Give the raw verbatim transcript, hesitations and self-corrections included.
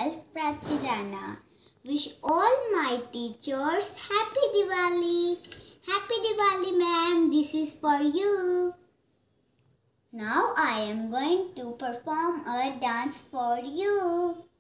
myself Prachi Rana. Wish all my teachers Happy Diwali. Happy Diwali ma'am, this is for you. Now I am going to perform a dance for you.